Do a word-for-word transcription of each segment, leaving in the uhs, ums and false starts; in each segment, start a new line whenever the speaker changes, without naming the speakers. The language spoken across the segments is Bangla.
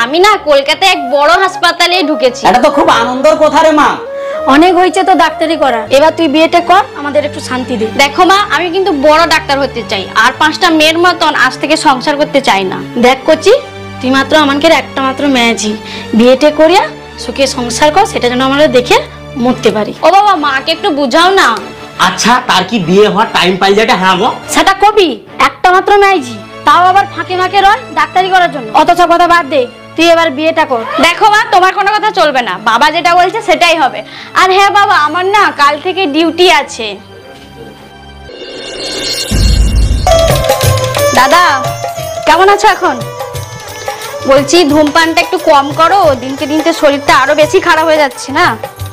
আমি না কলকাতায় এক বড় হাসপাতালে ঢুকেছি।
এটা তো খুব আনন্দের কথা রে মা।
অনেক হয়েছে তো ডাক্তারি করা, এবার তুই বিয়েটা কর, আমাদের একটু শান্তি দে।
দেখো মা, আমি কিন্তু বড় ডাক্তার হতে চাই, আর পাঁচটা মেয়ের মতন আজ থেকে সংসার করতে চাই না।
দেখ করছি তুই মাত্র আমাকে একটা মাত্র মেয়েছি, বিয়েটা করিয়া সুখে সংসার কর, সেটা যেন আমরা দেখে মরতে পারি।
ও বাবা, মাকে একটু বুঝাও না।
আচ্ছা, তার কি বিয়ে হওয়ার টাইম পাই যেটা? হ্যাঁ গো,
সেটা কবি একটা মাত্র মেয়েছি, তাও আবার ফাঁকে ফাঁকে রয় ডাক্তারি করার জন্য। অথচ কথা বাদ দে, তুই এবার বিয়েটা কর।
দেখো মা, তোমার কোনো কথা চলবে না, বাবা যেটা বলছে সেটাই হবে। আর হ্যাঁ বাবা, আমার না কাল থেকে ডিউটি আছে। দাদা কেমন আছো এখন? বলছি ধূমপানটা একটু কম করো, দিনকে দিনকে শরীরটা আরো বেশি খারাপ হয়ে যাচ্ছে না।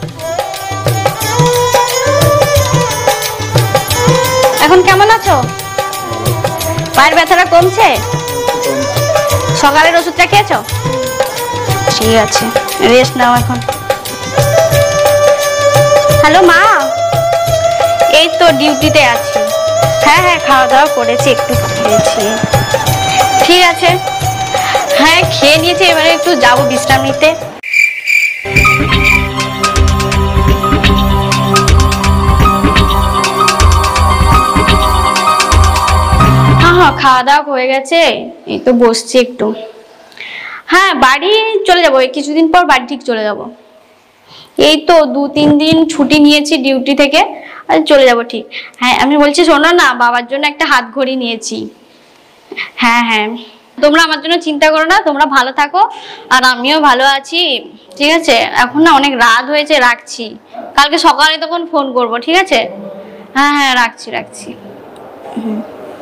এখন কেমন আছো? পায়ের ব্যথাটা কমছে? সকালের ওষুধটা খেয়েছো? ঠিক আছে, রেস্ট নাও এখন। হ্যালো মা, এই তো ডিউটিতে আছি। হ্যাঁ হ্যাঁ, খাওয়া দাওয়া করেছি, একটু খেয়েছি। ঠিক আছে, হ্যাঁ খেয়ে নিয়েছি, এবারে একটু যাবো বিশ্রাম নিতে। হ্যাঁ হ্যাঁ, খাওয়া দাওয়া হয়ে গেছে, এই তো বসছি একটু। হ্যাঁ বাড়ি চলে যাবো, কিছুদিন পর বাড়ি ঠিক চলে যাব। এই তো দু তিন দিন ছুটি নিয়েছি ডিউটি থেকে, আর চলে যাব ঠিক। হ্যাঁ আমি বলছি শোনো না, বাবার জন্য একটা হাত ঘড়ি নিয়েছি। হ্যাঁ হ্যাঁ, তোমরা আমার জন্য চিন্তা করো না, তোমরা ভালো থাকো আর আমিও ভালো আছি। ঠিক আছে, এখন না অনেক রাত হয়েছে, রাখছি। কালকে সকালে তখন ফোন করবো, ঠিক আছে? হ্যাঁ হ্যাঁ, রাখছি রাখছি। হুম।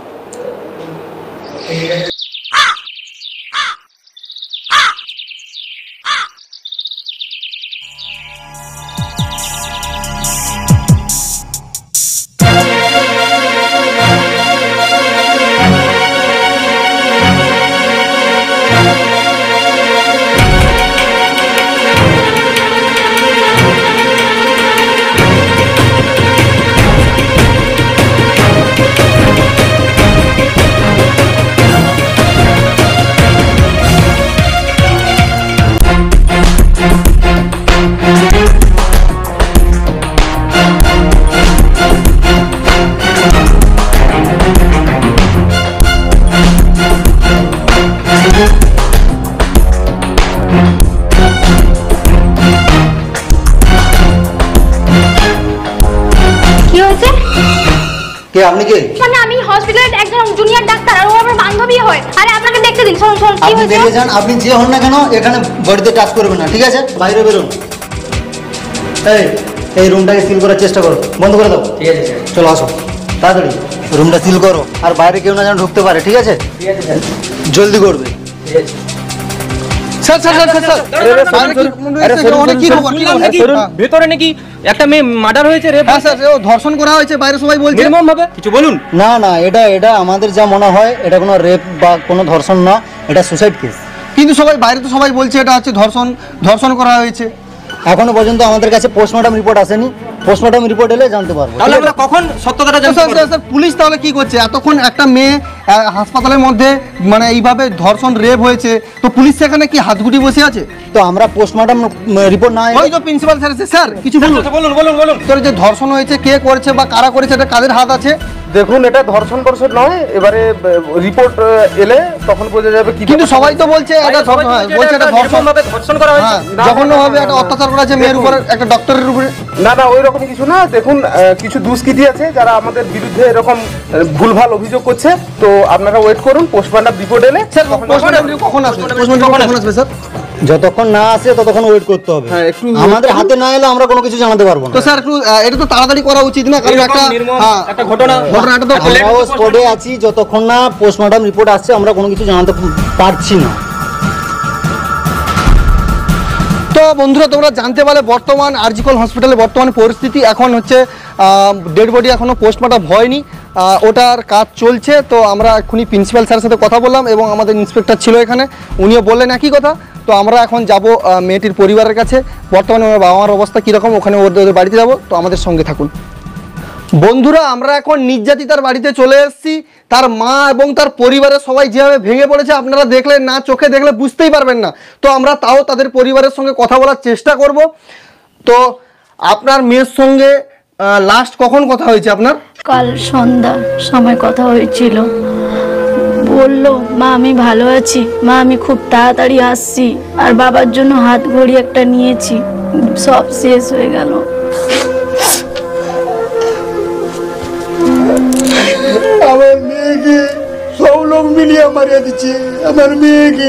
কে আপনি কে?
মানে আমি হসপিটালের একজন জুনিয়র ডাক্তার, আর ও আমার বান্ধবী হয়। আরে আপনাকে দেখতে দিন, শুনুন শুনুন কি
আপনি
হয়েছে।
বেরিয়ে যান, আপনি যে হন না কেন এখানে বডিতে টাচ করবেন না, ঠিক আছে? বাইরে বেরোন। এই এই রুমটাকে সিল করার চেষ্টা করো, বন্ধ করে দাও। ঠিক আছে স্যার, চলো আসো তাড়াতাড়ি, রুমটা সিল করো, আর বাইরে কেউ না যেন ঢুকতে পারে, ঠিক আছে? ঠিক আছে স্যার, জলদি করবে। ঠিক আছে স্যার। স্যার স্যার স্যার
ভেতরে নাকি একটা মেয়ে মার্ডার হয়েছে রে?
হ্যাঁ স্যার, ও ধর্ষণ করা হয়েছে, বাইরে সবাই বলছে।
নির্মম ভাবে কিছু বলুন।
না না, এটা এটা আমাদের যা মনে হয় এটা কোনো রেপ বা কোনো ধর্ষণ না, এটা সুসাইড কেস।
কিন্তু সবাই বাইরে তো সবাই বলছে এটা হচ্ছে ধর্ষণ ধর্ষণ করা হয়েছে।
এখনো পর্যন্ত আমাদের কাছে পোস্টমর্টম রিপোর্ট আসেনি, পোস্টমর্টম রিপোর্ট এলে জানতে পারবো।
তাহলে আমরা কখন সত্যতাটা জানতে পারবো?
স্যার পুলিশ তাহলে কি করছে? এতক্ষণ একটা মেয়ে হাসপাতালের মধ্যে মানে এইভাবে ধর্ষণ রেপ হয়েছে, তো পুলিশ সেখানে কি হাতগুটি বসে আছে?
তো আমরা পোস্টমর্টম রিপোর্ট না
ওই তো প্রিন্সিপাল স্যার আছে, স্যার কিছু বলুন।
বলুন বলুন বলুন।
তোর যে ধর্ষণ হয়েছে কে করেছে বা কারা করেছে, এটা কাদের হাত আছে?
দেখুন, এটা ধর্ষণ বর্ষণ নয়, এবারে রিপোর্ট এলে তখন বোঝা যাবে।
কিন্তু সবাই তো বলছে এটা বলছে এটা ধর্ষণ ভাবে
ধর্ষণ করা হয়েছে,
জঘন্যভাবে একটা অত্যাচার করা হয়েছে মেয়ের উপরে, একটা ডক্টরের উপরে।
না না, ওই রকম কিছু না। দেখুন, কিছু দুষ্কৃতী আছে যারা আমাদের বিরুদ্ধে এরকম ভুলভাল অভিযোগ করছে, তো আপনারা ওয়েট করুন, পোস্টমর্টম রিপোর্ট এলে।
স্যার পোস্টমর্টম কখন আসবে? পোস্টমর্টম কখন আসবে স্যার?
যতক্ষণ না আসে ততক্ষণ ওয়েট করতে হবে।
হ্যাঁ, একটু
আমাদের হাতে না এলে আমরা কোনো কিছু জানাতে পারবো না।
তো স্যার একটু এটা তো তাড়াতাড়ি করা উচিত না, কারণ একটা
একটা ঘটনা
ঘটনাটা তো
আমরাও স্পটে আছি, যতক্ষণ না পোস্টমর্টম রিপোর্ট আসছে আমরা কোনো কিছু জানাতে পারছি না।
তো বন্ধুরা, তোমরা জানতে পারলে বর্তমান আরজিকর হসপিটালে বর্তমান পরিস্থিতি। এখন হচ্ছে ডেড বডি এখনও পোস্টমর্টম হয়নি, ওটার কাজ চলছে। তো আমরা এক্ষুনি প্রিন্সিপাল স্যারের সাথে কথা বললাম এবং আমাদের ইন্সপেক্টর ছিল এখানে, উনিও বললেন একই কথা। তো আমরা এখন যাব মেয়েটির পরিবারের কাছে, বর্তমানে ওর বাবা মার অবস্থা কীরকম, ওখানে ওদের বাড়িতে যাব। তো আমাদের সঙ্গে থাকুন। বন্ধুরা আমরা এখন নির্যাতিতার বাড়িতে চলে এসেছি। তার মা এবং তার পরিবারের সবাই যেভাবে ভেঙে পড়েছে আপনারা দেখলে না, চোখে দেখলে বুঝতেই পারবেন না। তো আমরা তাও তাদের পরিবারের সঙ্গে কথা বলার চেষ্টা করব। তো আপনার মেয়ের সঙ্গে লাস্ট কখন কথা হয়েছে আপনার?
কাল সন্ধ্যা সময় কথা হয়েছিল। বললো মা আমি ভালো আছি, মা আমি খুব তাড়াতাড়ি আসছি, আর বাবার জন্য হাত ঘড়ি একটা নিয়েছি। সব শেষ হয়ে গেল।
আমার মেয়েকে সব লোক মিলিয়ে মারিয়ে দিচ্ছে। আমার মেয়েকে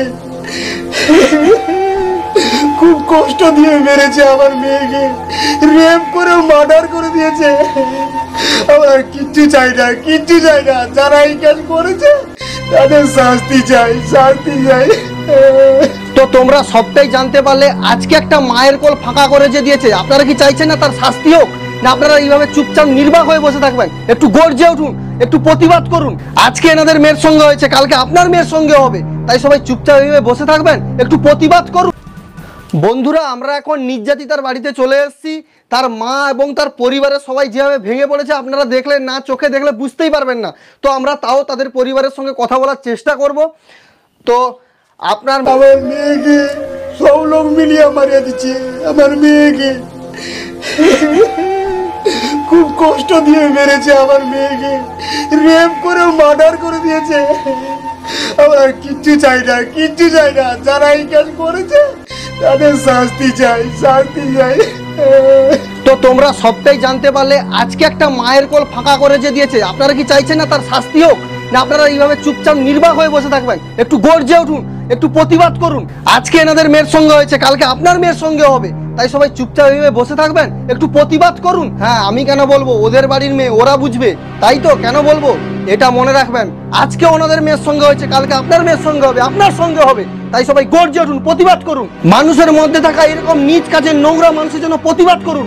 খুব কষ্ট দিয়ে মেরেছে। আমার মেয়েকে রেপ করে মার্ডার করে দিয়েছে। আমার কিচ্ছু চাই না, কিচ্ছু চাই না। যারা এই কাজ করেছে তাদের শাস্তি চাই, শাস্তি চাই।
তো তোমরা সবটাই জানতে পারলে। আজকে একটা মায়ের কোল ফাঁকা করে যে দিয়েছে, আপনারা কি চাইছেন না তার শাস্তি হোক, না আপনারা এইভাবে চুপচাপ নির্বাক হয়ে বসে থাকবেন? একটু গর্জে উঠুন, একটু প্রতিবাদ করুন। আজকে এনাদের মেয়ের সঙ্গে হয়েছে, কালকে আপনার মেয়ের সঙ্গে হবে, তাই সবাই চুপচাপ এইভাবে বসে থাকবেন? একটু প্রতিবাদ করুন। বন্ধুরা আমরা এখন নির্যাতিতার বাড়িতে চলে এসেছি। তার মা এবং তার পরিবারের সবাই যেভাবে ভেঙে পড়েছে আপনারা দেখলে না, চোখে দেখলে বুঝতেই পারবেন না। তো আমরা তাও তাদের পরিবারের সঙ্গে কথা বলার চেষ্টা করব। তো আপনার
আমার মেয়েকে সব লোক মিলিয়ে মারিয়ে দিচ্ছে। আমার মেয়েকে খুব কষ্ট দিয়ে মেরেছে। আমার মেয়েকে রেপ করে মার্ডার করে দিয়েছে। আমার কিচ্ছু চাই না, কিচ্ছু চাই না। যারা এই কাজ করেছে তাদের শাস্তি চাই, শাস্তি চাই।
তো তোমরা সবটাই জানতে পারলে। আজকে একটা মায়ের কোল ফাঁকা করে যে দিয়েছে, আপনারা কি চাইছেন না তার শাস্তি হোক, না আপনারা এইভাবে চুপচাপ নির্বাক হয়ে বসে থাকবেন? একটু গর্জে উঠুন, একটু প্রতিবাদ করুন। আজকে এনাদের মেয়ের সঙ্গে হয়েছে, কালকে আপনার মেয়ের সঙ্গে হবে, তাই সবাই চুপচাপ এইভাবে বসে থাকবেন? একটু প্রতিবাদ করুন। হ্যাঁ আমি কেন বলবো, ওদের বাড়ির মেয়ে, ওরা বুঝবে, তাই তো কেন বলবো? এটা মনে রাখবেন, আজকে ওনাদের মেয়ের সঙ্গে হয়েছে, কালকে আপনার মেয়ের সঙ্গে হবে, আপনার সঙ্গে হবে, তাই সবাই গর্জে উঠুন, প্রতিবাদ করুন। মানুষের মধ্যে থাকা এরকম নিজ কাজের নোংরা মানুষের জন্য প্রতিবাদ করুন।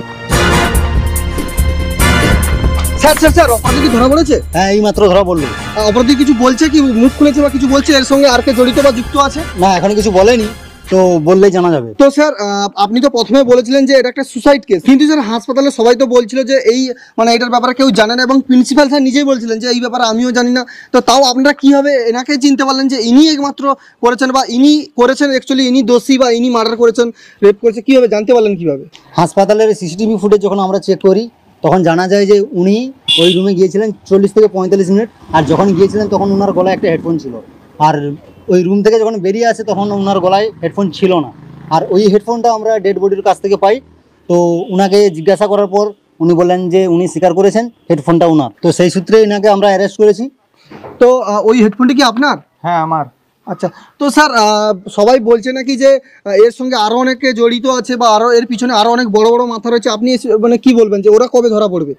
স্যার স্যার স্যার অপরাধী কি ধরা পড়েছে?
হ্যাঁ এই মাত্র ধরা পড়লো।
অপরাধী কিছু বলছে কি, মুখ খুলেছে বা কিছু বলছে এর সঙ্গে আর কে জড়িত বা যুক্ত আছে?
না এখনো কিছু বলেনি, তো বললেই জানা যাবে।
তো স্যার আপনি তো প্রথমে বলেছিলেন যে এটা একটা সুসাইড কেস, কিন্তু স্যার হাসপাতালে সবাই তো বলছিল যে এই মানে এটার ব্যাপারে কেউ জানে না, এবং প্রিন্সিপাল স্যার নিজেই বলছিলেন যে এই ব্যাপারে আমিও জানি না। তো তাও আপনারা কিভাবে এনাকে চিনতে পারলেন যে ইনি একমাত্র করেছেন, বা ইনি করেছেন অ্যাকচুয়ালি, ইনি দোষী বা ইনি মার্ডার করেছেন, রেপ করেছে, কিভাবে জানতে পারলেন কিভাবে?
হাসপাতালের সিসিটিভি ফুটেজ যখন আমরা চেক করি তখন জানা যায় যে উনি ওই রুমে গিয়েছিলেন চল্লিশ থেকে পঁয়তাল্লিশ মিনিট, আর যখন গিয়েছিলেন তখন ওনার গলায় একটা হেডফোন ছিল, আর ওই রুম থেকে যখন বেরিয়ে আসে তখন ওনার গলায় হেডফোন ছিল না। আর ওই হেডফোনটা আমরা ডেড বডির কাছ থেকে পাই। তো উনাকে জিজ্ঞাসা করার পর উনি বললেন যে উনি স্বীকার করেছেন হেডফোনটা উনার। তো সেই সূত্রে এনাকে আমরা অ্যারেস্ট করেছি।
তো ওই হেডফোনটি কি আপনার?
হ্যাঁ আমার।
আচ্ছা, তো স্যার সবাই বলছে নাকি যে এর সঙ্গে আরো অনেকে জড়িত আছে, বা আরো এর পিছনে আরো অনেক বড় বড় মাথা রয়েছে। আপনি মানে কি বলবেন যে ওরা কবে ধরা পড়বে?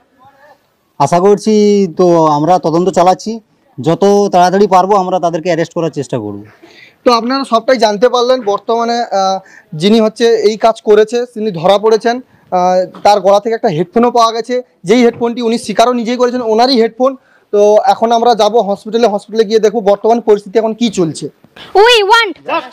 আশা করছি, তো আমরা তদন্ত চালাচ্ছি, যত তাড়াতাড়ি পারবো আমরা তাদেরকে অ্যারেস্ট করার চেষ্টা করব।
তো আপনারা সবটাই জানতে পারলেন। বর্তমানে যিনি হচ্ছে এই কাজ করেছে তিনি ধরা পড়েছেন। তার গলা থেকে একটা হেডফোনও পাওয়া গেছে, যেই হেডফোনটি উনি স্বীকারও নিজেই করেছেন, ওনারই হেডফোন। তো এখন আমরা যাব হসপিটালে, হসপিটালে গিয়ে দেখব বর্তমান পরিস্থিতি এখন কি চলছে।
উই ওয়ান্ট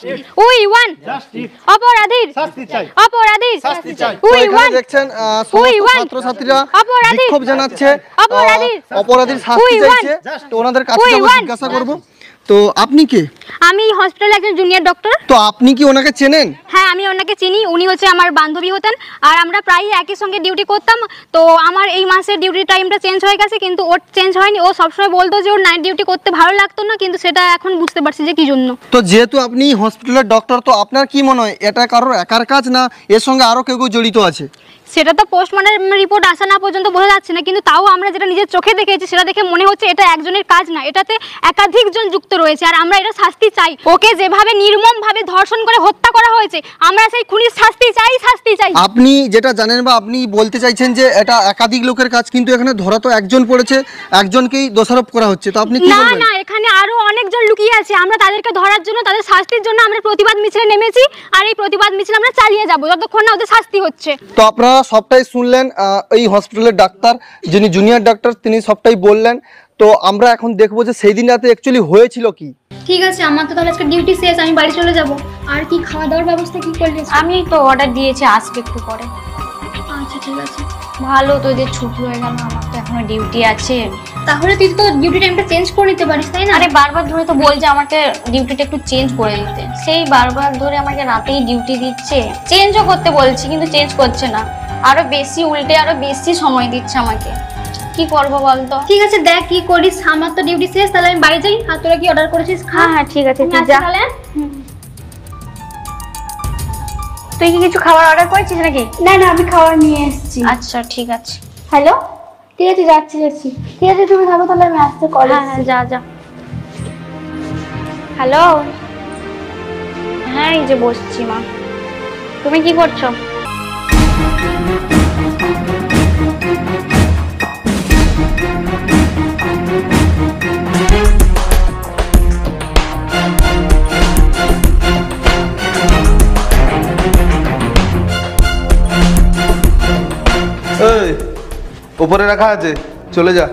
উই ওয়ান্ট অপরাধীর শাস্তি চাই, অপরাধীর শাস্তি চাই। উই ওয়ান্ট
দেখছেন সমস্ত ছাত্রছাত্রীরা বিক্ষোভ জানাচ্ছে, অপরাধীর অপরাধীর শাস্তি চাইছে। তো ওনাদের কাছে যাব, জিজ্ঞাসা করব। তো আপনি কে?
আমি হসপিটালে একজন জুনিয়র ডক্টর।
তো আপনি কি ওনাকে চেনেন?
হ্যাঁ আমি ওনাকে চিনি, উনি হচ্ছে আমার বান্ধবী হতেন, আর আমরা প্রায়ই একই সঙ্গে ডিউটি করতাম। তো আমার এই মাসের ডিউটি টাইমটা চেঞ্জ হয়ে গেছে, কিন্তু ওর চেঞ্জ হয়নি। ও সবসময় বলতো যে ওর নাইট ডিউটি করতে ভালো লাগতো না, কিন্তু সেটা এখন বুঝতে পারছি যে কি জন্য।
তো যেহেতু আপনি হসপিটালের ডক্টর, তো আপনার কি মনে হয় এটা কারোর একার কাজ, না এর সঙ্গে আরো কেউ কেউ জড়িত আছে?
সেটা তো পোস্টমর্টম রিপোর্ট আসা না পর্যন্ত বোঝা যাচ্ছে না, কিন্তু তাও আমরা যেটা নিজের চোখে দেখেছি সেটা দেখে মনে হচ্ছে এটা একজনের কাজ না, এটাতে একাধিক জন যুক্ত রয়েছে। আর আমরা এটা শাস্তি চাই। ওকে যেভাবে নির্মম ভাবে ধর্ষণ করে হত্যা করা হয়েছে, আমরা সেই খুনির শাস্তি চাই, শাস্তি চাই।
আপনি যেটা জানেন বা আপনি বলতে চাইছেন যে এটা একাধিক লোকের কাজ, কিন্তু এখানে ধরা তো একজন পড়েছে, একজনকেই দোষারোপ করা হচ্ছে। তো আপনি কি
না
বলবেন?
না, এখানে আরো অনেকজন লুকিয়ে আছে। আমরা তাদেরকে ধরার জন্য, তাদের শাস্তির জন্য আমরা প্রতিবাদ মিছিলে নেমেছি, আর এই প্রতিবাদ মিছিল আমরা চালিয়ে যাব যতক্ষণ না ওদের শাস্তি হচ্ছে।
তো আপনারা সবটাই শুনলেন, এই হসপিটালের ডাক্তার যিনি জুনিয়র ডাক্তার তিনি সবটাই বললেন। তো আমরা এখন দেখবো যে সেই দিন রাতে অ্যাকচুয়ালি হয়েছিল কি।
ঠিক আছে, আমার তো তাহলে আজকে ডিউটি শেষ, আমি বাড়ি চলে যাব। আর কি খাওয়া দাওয়ার ব্যবস্থা কি করলে?
আমি তো অর্ডার দিয়েছি, আসবে একটু পরে।
আচ্ছা ঠিক আছে।
ভালো, তোদের ছুটি হয়ে গেল, আমার তো এখনো ডিউটি আছে।
তাহলে তুই তো ডিউটি টাইমটা চেঞ্জ করে নিতে পারিস, তাই না?
আরে বারবার ধরে তো বলছে আমাকে ডিউটিটা একটু চেঞ্জ করে দিতে, সেই বারবার ধরে আমাকে রাতেই ডিউটি দিচ্ছে। চেঞ্জও করতে বলছি কিন্তু চেঞ্জ করছে না, আরো বেশি উল্টে আরো বেশি সময় দিচ্ছে আমাকে। কি করবো বলতো?
ঠিক আছে, দেখ কি করিস। আমার তো ডিউটি শেষ, তাহলে আমি বাড়ি যাই। আর তোরা কি অর্ডার করেছিস?
হ্যাঁ হ্যাঁ ঠিক আছে,
আমি
তুই
আসছি
যা।
তাহলে।
তুই কি কিছু খাবার অর্ডার করেছিস নাকি?
না না, আমি খাবার নিয়ে এসেছি।
আচ্ছা ঠিক আছে।
হ্যালো, ঠিক আছে যাচ্ছি যাচ্ছি। ঠিক আছে তুমি থাকো তাহলে, আমি আসতে কল।
হ্যাঁ হ্যাঁ যা যা। হ্যালো, হ্যাঁ এই যে বসছি মা। তুমি কি করছো?
এই উপরে রাখা আছে, চলে যা।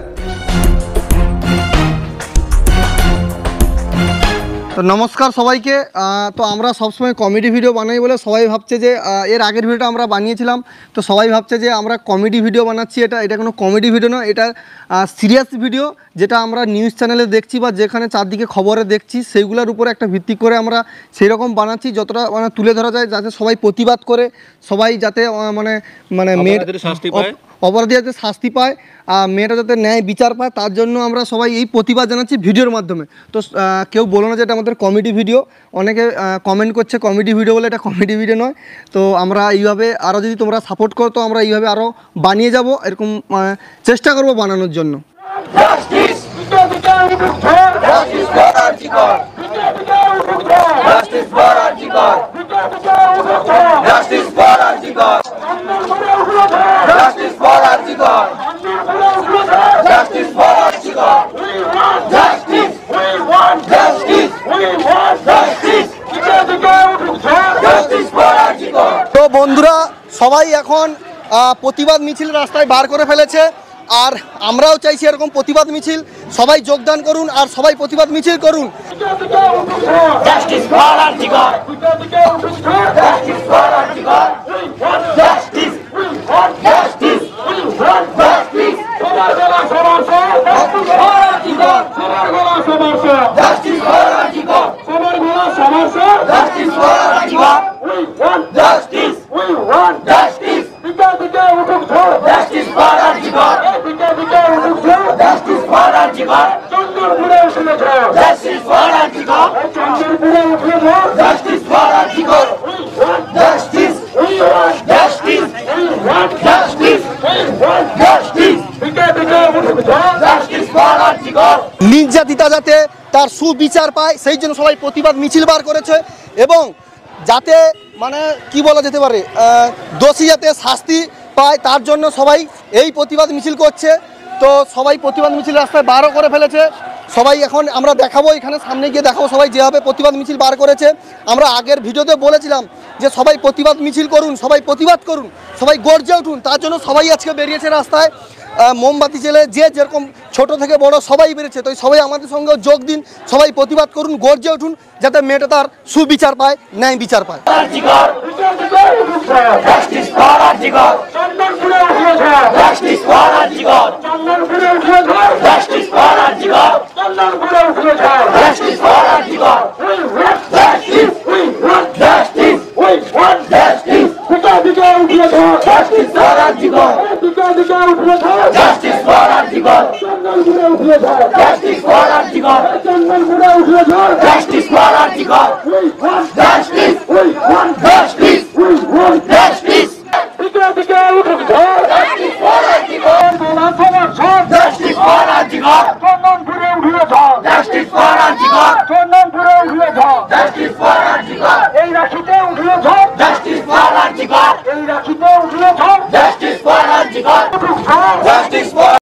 তো নমস্কার সবাইকে। আহ, তো আমরা সবসময় কমেডি ভিডিও বানাই বলে সবাই ভাবছে যে আহ, এর আগের ভিডিওটা আমরা বানিয়েছিলাম, তো সবাই ভাবছে যে আমরা কমেডি ভিডিও বানাচ্ছি। এটা এটা কোনো কমেডি ভিডিও নয়, এটা সিরিয়াস ভিডিও, যেটা আমরা নিউজ চ্যানেলে দেখছি বা যেখানে চারদিকে খবরে দেখছি সেইগুলোর উপরে একটা ভিত্তি করে আমরা সেই রকম বানাচ্ছি, যতটা মানে তুলে ধরা যায়, যাতে সবাই প্রতিবাদ করে, সবাই যাতে আহ, মানে মানে মেয়ের অপরাধী যাতে শাস্তি পায়, আর মেয়েটা যাতে ন্যায় বিচার পায়, তার জন্য আমরা সবাই এই প্রতিবাদ জানাচ্ছি ভিডিওর মাধ্যমে। তো আহ, কেউ বলো না যে এটা আমাদের কমেডি ভিডিও। অনেকে কমেন্ট করছে কমেডি ভিডিও বলে, এটা কমেডি ভিডিও নয়। তো আমরা এইভাবে আরও যদি তোমরা সাপোর্ট করো, তো আমরা এইভাবে আরও বানিয়ে যাব, এরকম আহ, চেষ্টা করবো বানানোর জন্য। তো বন্ধুরা, সবাই এখন আহ, প্রতিবাদ মিছিল রাস্তায় বার করে ফেলেছে, আর আমরাও চাইছি এরকম প্রতিবাদ মিছিল। সবাই যোগদান করুন আর সবাই প্রতিবাদ মিছিল করুন। নির্যাতিতা যাতে তার সুবিচার পায়, সেই জন্য সবাই প্রতিবাদ মিছিল বার করেছে, এবং যাতে মানে কি বলা যেতে পারে, দোষী যাতে শাস্তি পায়, তার জন্য সবাই এই প্রতিবাদ মিছিল করছে। তো সবাই প্রতিবাদ মিছিল রাস্তায় বারও করে ফেলেছে। সবাই এখন আমরা দেখাবো, এখানে সামনে গিয়ে দেখাবো সবাই যেভাবে প্রতিবাদ মিছিল বার করেছে। আমরা আগের ভিডিওতে বলেছিলাম যে সবাই প্রতিবাদ মিছিল করুন, সবাই প্রতিবাদ করুন, সবাই গর্জে উঠুন। তার জন্য সবাই আজকে বেরিয়েছে রাস্তায়, মোমবাতি জেলে যে যেরকম ছোট থেকে বড় সবাই বেরিয়েছে। তো সবাই আমাদের সঙ্গে যোগ দিন, সবাই প্রতিবাদ করুন, গর্জে উঠুন, যাতে মেয়েটা তার সুবিচার পায়, ন্যায় বিচার পায়।
Justice for